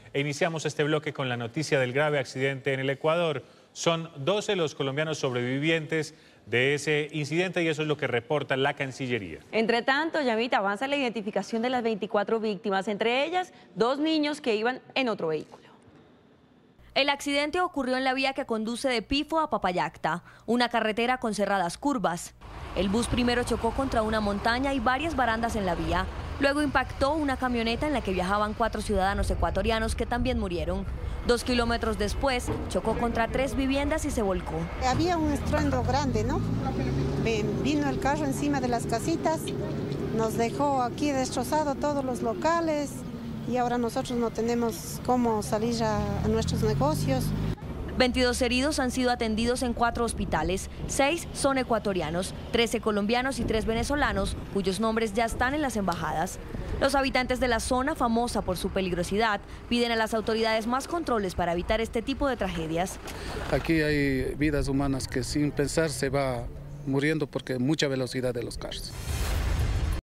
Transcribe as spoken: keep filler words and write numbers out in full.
E iniciamos este bloque con la noticia del grave accidente en el Ecuador. Son doce los colombianos sobrevivientes de ese incidente y eso es lo que reporta la Cancillería. Entre tanto, Yamita, avanza la identificación de las veinticuatro víctimas, entre ellas dos niños que iban en otro vehículo. El accidente ocurrió en la vía que conduce de Pifo a Papayacta, una carretera con cerradas curvas. El bus primero chocó contra una montaña y varias barandas en la vía. Luego impactó una camioneta en la que viajaban cuatro ciudadanos ecuatorianos que también murieron. Dos kilómetros después, chocó contra tres viviendas y se volcó. Había un estruendo grande, ¿no? Vino el carro encima de las casitas, nos dejó aquí destrozado todos los locales y ahora nosotros no tenemos cómo salir a, a nuestros negocios. veintidós heridos han sido atendidos en cuatro hospitales, seis son ecuatorianos, trece colombianos y tres venezolanos, cuyos nombres ya están en las embajadas. Los habitantes de la zona, famosa por su peligrosidad, piden a las autoridades más controles para evitar este tipo de tragedias. Aquí hay vidas humanas que sin pensar se va muriendo porque mucha velocidad de los carros.